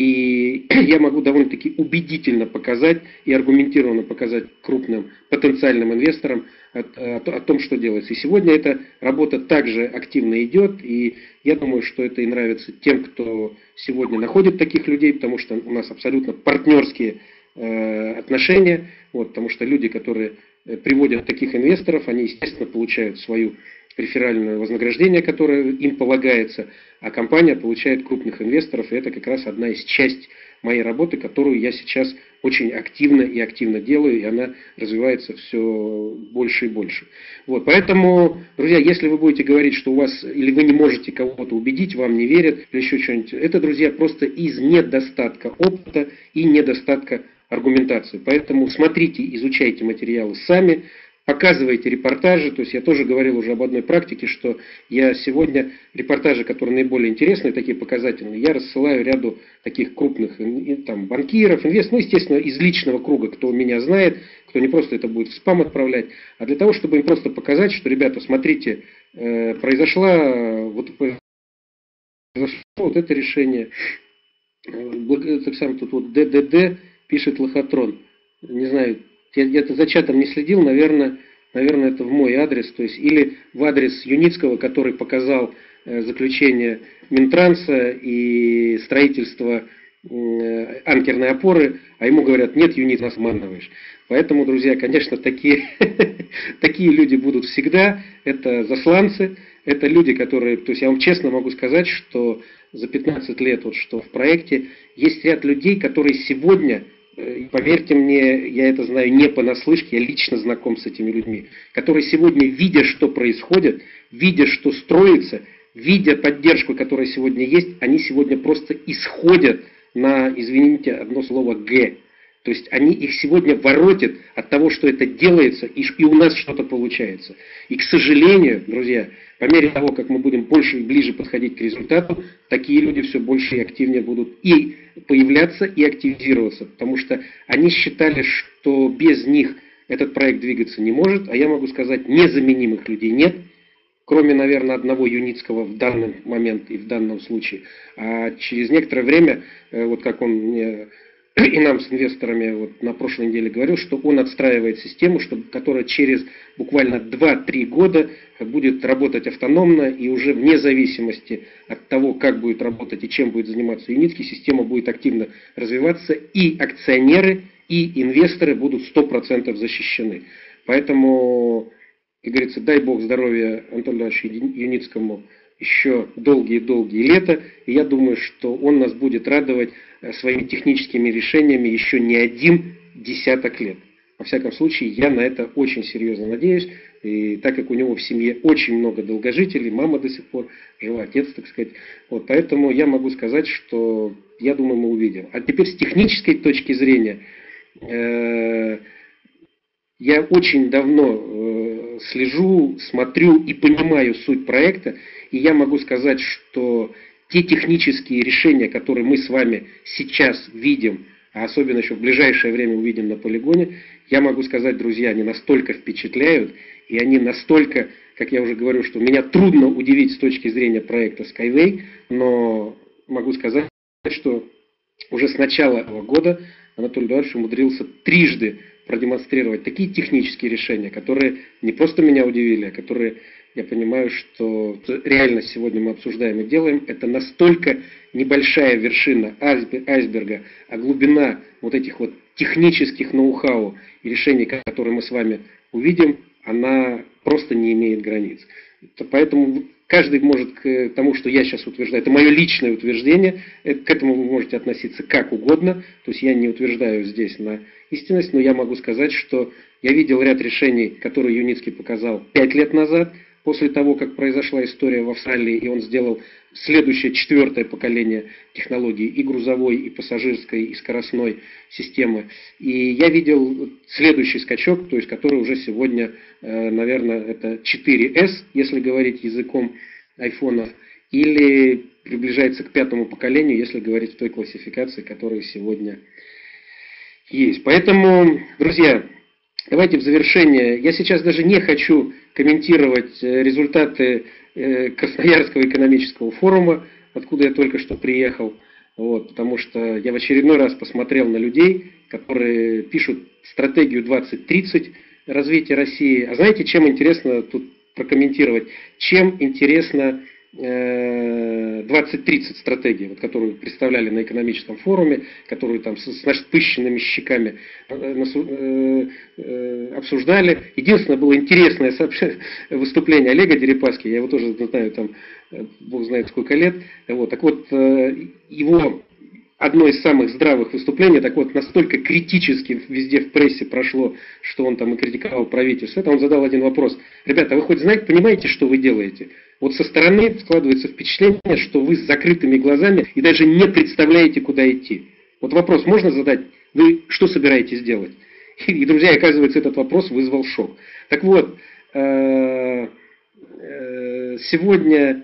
И я могу довольно-таки убедительно показать и аргументированно показать крупным потенциальным инвесторам о, о, о том, что делается. И сегодня эта работа также активно идет, и я думаю, что это и нравится тем, кто сегодня находит таких людей, потому что у нас абсолютно партнерские э, отношения, вот, потому что люди, которые приводят таких инвесторов, они, естественно, получают свою реферальное вознаграждение, которое им полагается, а компания получает крупных инвесторов, и это как раз одна из частей моей работы, которую я сейчас очень активно и активно делаю, и она развивается все больше и больше. Вот, поэтому, друзья, если вы будете говорить, что у вас, или вы не можете кого-то убедить, вам не верят, или еще что-нибудь, это, друзья, просто из недостатка опыта и недостатка аргументацию. Поэтому смотрите, изучайте материалы сами, показывайте репортажи. То есть я тоже говорил уже об одной практике, что я сегодня репортажи, которые наиболее интересные, такие показательные, я рассылаю ряду таких крупных там, банкиров, инвесторов, ну, естественно, из личного круга, кто меня знает, кто не просто это будет в спам отправлять, а для того, чтобы им просто показать, что, ребята, смотрите, э, произошла, вот, произошло вот это решение. Так сам тут вот ДДД пишет лохотрон. Не знаю, я где-то за чатом не следил, наверное, наверное, это в мой адрес, то есть или в адрес Юницкого, который показал э, заключение Минтранса и строительство э, анкерной опоры, а ему говорят: нет, Юниц, нас обманываешь. Поэтому, друзья, конечно, такие, такие люди будут всегда, это засланцы, это люди, которые, то есть я вам честно могу сказать, что за пятнадцать лет, вот что в проекте, есть ряд людей, которые сегодня, поверьте мне, я это знаю не понаслышке, я лично знаком с этими людьми, которые сегодня, видя, что происходит, видя, что строится, видя поддержку, которая сегодня есть, они сегодня просто исходят на, извините, одно слово «г». То есть они их сегодня воротят от того, что это делается, и, и у нас что-то получается. И, к сожалению, друзья, по мере того, как мы будем больше и ближе подходить к результату, такие люди все больше и активнее будут и появляться, и активизироваться. Потому что они считали, что без них этот проект двигаться не может, а я могу сказать, незаменимых людей нет, кроме, наверное, одного Юницкого в данный момент и в данном случае. А через некоторое время, вот как он мне и нам с инвесторами вот на прошлой неделе говорил, что он отстраивает систему, чтобы, которая через буквально два-три года будет работать автономно, и уже вне зависимости от того, как будет работать и чем будет заниматься Юницкий, система будет активно развиваться, и акционеры, и инвесторы будут сто процентов защищены. Поэтому, как говорится, дай Бог здоровья Анатолию Ивановичу Юницкому еще долгие-долгие лета, и я думаю, что он нас будет радовать своими техническими решениями еще не один десяток лет. Во всяком случае, я на это очень серьезно надеюсь, и так как у него в семье очень много долгожителей, мама до сих пор жива, отец, так сказать, вот, поэтому я могу сказать, что я думаю, мы увидим. А теперь с технической точки зрения, э, я очень давно э, слежу, смотрю и понимаю суть проекта, и я могу сказать, что те технические решения, которые мы с вами сейчас видим, а особенно еще в ближайшее время увидим на полигоне, я могу сказать, друзья, они настолько впечатляют, и они настолько, как я уже говорю, что меня трудно удивить с точки зрения проекта Skyway, но могу сказать, что уже с начала этого года Анатолий Эдуардович умудрился трижды продемонстрировать такие технические решения, которые не просто меня удивили, а которые, я понимаю, что реально сегодня мы обсуждаем и делаем. Это настолько небольшая вершина айсберга, а глубина вот этих вот технических ноу-хау и решений, которые мы с вами увидим, она просто не имеет границ. Поэтому каждый может к тому, что я сейчас утверждаю, это мое личное утверждение, к этому вы можете относиться как угодно, то есть я не утверждаю здесь на истинность, но я могу сказать, что я видел ряд решений, которые Юницкий показал пять лет назад, после того, как произошла история в Австралии, и он сделал следующее, четвертое поколение технологий и грузовой, и пассажирской, и скоростной системы. И я видел следующий скачок, то есть который уже сегодня, наверное, это четыре эс, если говорить языком айфонов, или приближается к пятому поколению, если говорить в той классификации, которая сегодня есть. Поэтому, друзья, давайте в завершение. Я сейчас даже не хочу комментировать результаты Красноярского экономического форума, откуда я только что приехал, вот, потому что я в очередной раз посмотрел на людей, которые пишут стратегию двадцать тридцать развития России. А знаете, чем интересно тут прокомментировать? Чем интересно двадцать тридцать стратегия, вот, которую представляли на экономическом форуме, которую там с, с напыщенными щеками э, э, обсуждали. Единственное, было интересное выступление Олега Дерипаски, я его тоже знаю, там, бог знает сколько лет. Вот, так вот, э, его одно из самых здравых выступлений, так вот, настолько критически везде в прессе прошло, что он там и критиковал правительство, это он задал один вопрос. Ребята, вы хоть знаете, понимаете, что вы делаете? Вот со стороны складывается впечатление, что вы с закрытыми глазами и даже не представляете, куда идти. Вот вопрос можно задать Вы что собираетесь делать? И, и, друзья, оказывается, этот вопрос вызвал шок. Так вот, э, э, сегодня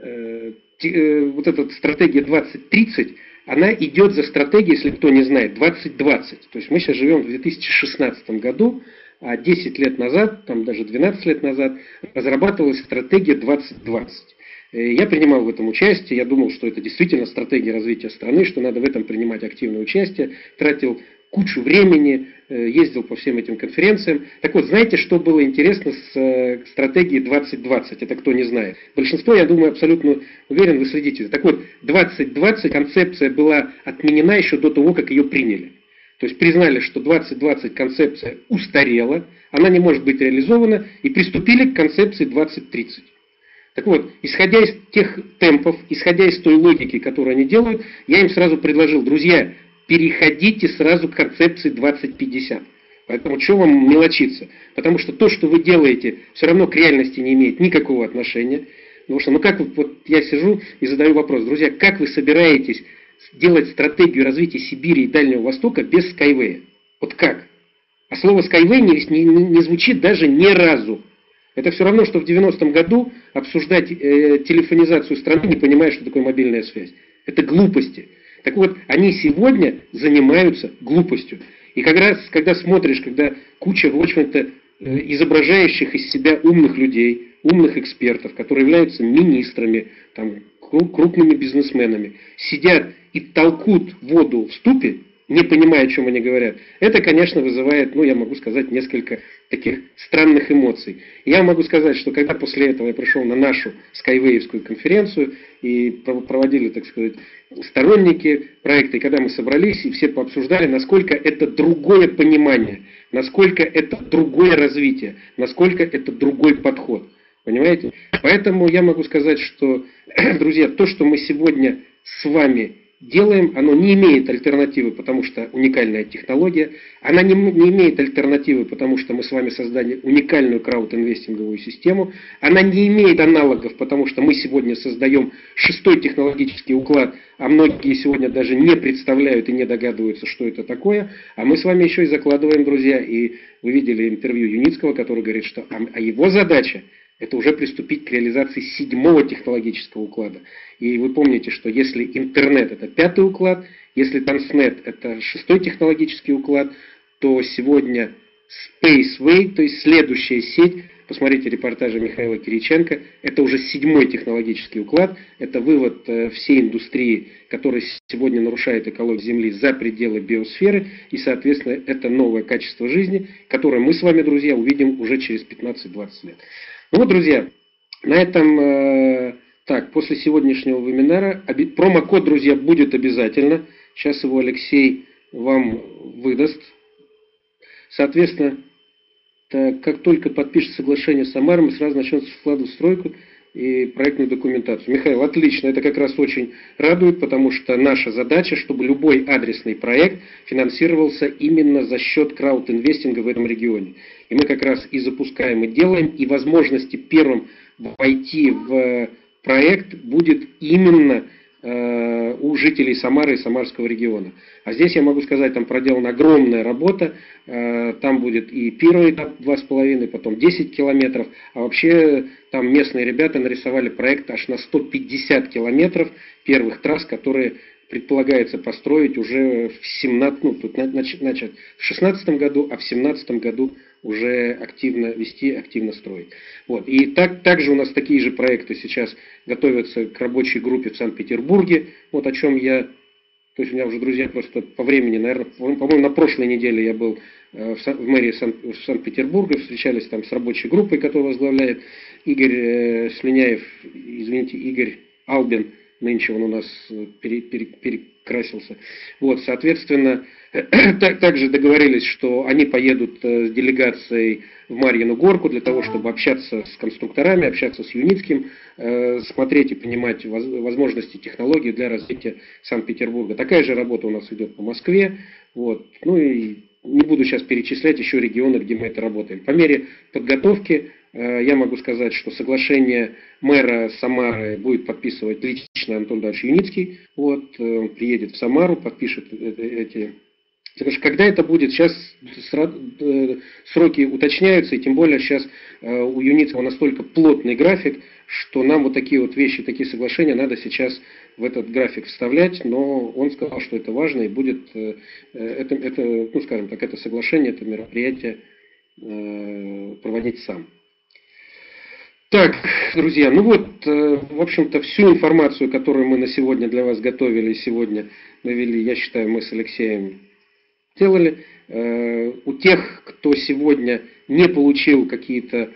э, те, вот эта стратегия двадцать тридцать, она идет за стратегией, если кто не знает, двадцать двадцать. То есть мы сейчас живем в две тысячи шестнадцатом году, а десять лет назад, там даже двенадцать лет назад, разрабатывалась стратегия двадцать двадцать. Я принимал в этом участие, я думал, что это действительно стратегия развития страны, что надо в этом принимать активное участие, тратил кучу времени, ездил по всем этим конференциям. Так вот, знаете, что было интересно с стратегией двадцать двадцать? Это кто не знает. Большинство, я думаю, абсолютно уверен, вы следите. Так вот, двадцать двадцать концепция была отменена еще до того, как ее приняли. То есть признали, что двадцать двадцать концепция устарела, она не может быть реализована, и приступили к концепции двадцать тридцать. Так вот, исходя из тех темпов, исходя из той логики, которую они делают, я им сразу предложил: друзья, переходите сразу к концепции двадцать пятьдесят. Поэтому что вам мелочиться? Потому что то, что вы делаете, все равно к реальности не имеет никакого отношения. Потому что, ну как, вот я сижу и задаю вопрос: друзья, как вы собираетесь делать стратегию развития Сибири и Дальнего Востока без Skyway? Вот как? А слово Skyway не, не, не звучит даже ни разу. Это все равно, что в девяностом году обсуждать э, телефонизацию страны, не понимая, что такое мобильная связь. Это глупости. Так вот, они сегодня занимаются глупостью. И как раз, когда смотришь, когда куча, в общем-то, э, изображающих из себя умных людей, умных экспертов, которые являются министрами, там, крупными бизнесменами, сидят и толкут воду в ступе, не понимая, о чем они говорят, это, конечно, вызывает, ну, я могу сказать, несколько таких странных эмоций. Я могу сказать, что когда после этого я пришел на нашу скайвеевскую конференцию и проводили, так сказать, сторонники проекта, и когда мы собрались и все пообсуждали, насколько это другое понимание, насколько это другое развитие, насколько это другой подход. Понимаете? Поэтому я могу сказать, что, друзья, то, что мы сегодня с вами делаем, оно не имеет альтернативы, потому что уникальная технология. Она не, не имеет альтернативы, потому что мы с вами создали уникальную краудинвестинговую систему. Она не имеет аналогов, потому что мы сегодня создаем шестой технологический уклад, а многие сегодня даже не представляют и не догадываются, что это такое. А мы с вами еще и закладываем, друзья, и вы видели интервью Юницкого, который говорит, что а его задача — это уже приступить к реализации седьмого технологического уклада. И вы помните, что если интернет — это пятый уклад, если Транснет — это шестой технологический уклад, то сегодня Spaceway, то есть следующая сеть, посмотрите репортажи Михаила Кириченко, это уже седьмой технологический уклад, это вывод всей индустрии, которая сегодня нарушает экологию Земли, за пределы биосферы, и, соответственно, это новое качество жизни, которое мы с вами, друзья, увидим уже через пятнадцать-двадцать лет. Ну вот, друзья, на этом, э, так, после сегодняшнего вебинара, оби, промокод, друзья, будет обязательно. Сейчас его Алексей вам выдаст. Соответственно, так, как только подпишет соглашение с Самарой, мы сразу начнем вкладывать в стройку и проектную документацию. Михаил, отлично, это как раз очень радует, потому что наша задача, чтобы любой адресный проект финансировался именно за счет краудинвестинга в этом регионе. И мы как раз и запускаем, и делаем, и возможности первым войти в проект будет именно э, у жителей Самары и Самарского региона. А здесь я могу сказать, там проделана огромная работа, э, там будет и первый этап два с половиной, потом десять километров, а вообще там местные ребята нарисовали проект аж на сто пятьдесят километров первых трасс, которые предполагается построить уже в семнадцатом, ну, тут значит, значит, в шестнадцатом году, а в семнадцатом году уже активно вести, активно строить. Вот. И так, также у нас такие же проекты сейчас готовятся к рабочей группе в Санкт-Петербурге, вот о чем я, то есть у меня уже, друзья, просто по времени, наверное, по-моему, на прошлой неделе я был в, Сан, в мэрии Сан, Санкт-Петербурга, встречались там с рабочей группой, которую возглавляет Игорь э, Слиняев, извините, Игорь Албин. Нынче он у нас пере, пере, перекрасился. Вот, соответственно, так, также договорились, что они поедут с делегацией в Марьину Горку для того, чтобы общаться с конструкторами, общаться с Юницким, э, смотреть и понимать воз, возможности технологий для развития Санкт-Петербурга. Такая же работа у нас идет по Москве. Вот. Ну и не буду сейчас перечислять еще регионы, где мы это работаем. По мере подготовки я могу сказать, что соглашение мэра Самары будет подписывать лично Антон Давидович Юницкий. Вот, он приедет в Самару, подпишет эти Когда это будет? Сейчас сроки уточняются, и тем более сейчас у Юницева настолько плотный график, что нам вот такие вот вещи, такие соглашения надо сейчас в этот график вставлять, но он сказал, что это важно и будет, это, это, ну скажем так, это соглашение, это мероприятие проводить сам. Так, друзья, ну вот, в общем-то, всю информацию, которую мы на сегодня для вас готовили, сегодня навели, я считаю, мы с Алексеем делали. У тех, кто сегодня не получил какие-то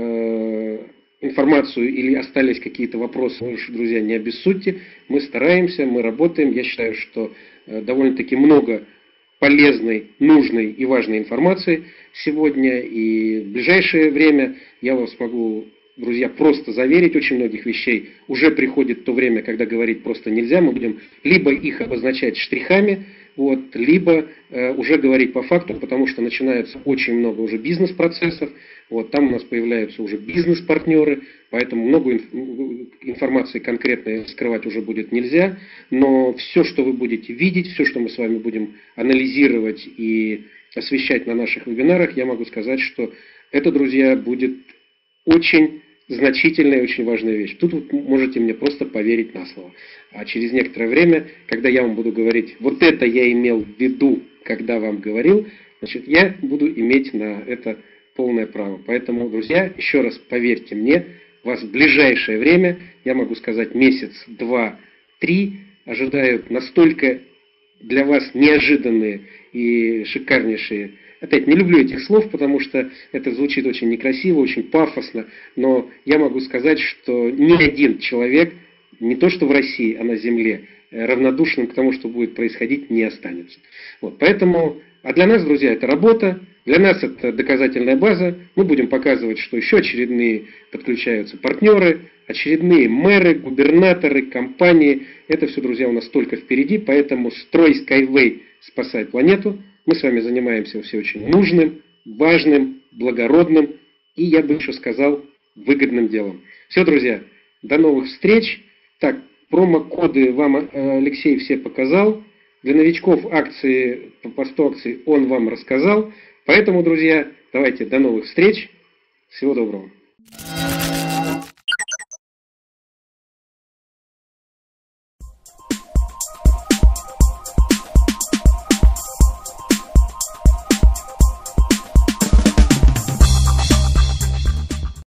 информацию или остались какие-то вопросы, вы, друзья, не обессудьте. Мы стараемся, мы работаем. Я считаю, что довольно-таки много полезной, нужной и важной информации сегодня. И в ближайшее время я вас могу, друзья, просто заверить, очень многих вещей уже приходит то время, когда говорить просто нельзя. Мы будем либо их обозначать штрихами, вот, либо э, уже говорить по факту, потому что начинается очень много уже бизнес-процессов. Вот, там у нас появляются уже бизнес-партнеры, поэтому много инф информации конкретной скрывать уже будет нельзя. Но все, что вы будете видеть, все, что мы с вами будем анализировать и освещать на наших вебинарах, я могу сказать, что это, друзья, будет очень значительная и очень важная вещь. Тут вы можете мне просто поверить на слово. А через некоторое время, когда я вам буду говорить, вот это я имел в виду, когда вам говорил, значит, я буду иметь на это полное право. Поэтому, друзья, еще раз поверьте мне, вас в ближайшее время, я могу сказать месяц, два, три, ожидают настолько для вас неожиданные и шикарнейшие. Опять, не люблю этих слов, потому что это звучит очень некрасиво, очень пафосно, но я могу сказать, что ни один человек, не то что в России, а на Земле, равнодушным к тому, что будет происходить, не останется. Вот, поэтому, а для нас, друзья, это работа, для нас это доказательная база, мы будем показывать, что еще очередные подключаются партнеры, очередные мэры, губернаторы, компании. Это все, друзья, у нас только впереди, поэтому строй Skyway, спасай планету. Мы с вами занимаемся все очень нужным, важным, благородным и, я бы еще сказал, выгодным делом. Все, друзья, до новых встреч. Так, промокоды вам Алексей все показал. Для новичков акции, по сто акций он вам рассказал. Поэтому, друзья, давайте до новых встреч. Всего доброго.